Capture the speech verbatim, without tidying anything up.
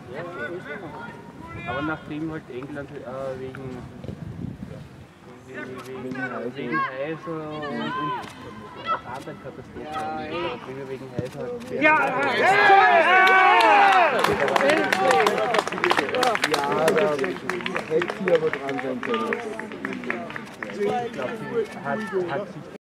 Ja, aber nachdem halt England äh, wegen, wegen, wegen, wegen Heiser und, und auch anderen Katastrophen, ja, wegen Heiser halt. Ja! Ja, da hätte sie aber dran sein können. Ich glaube, sie hat, hat sich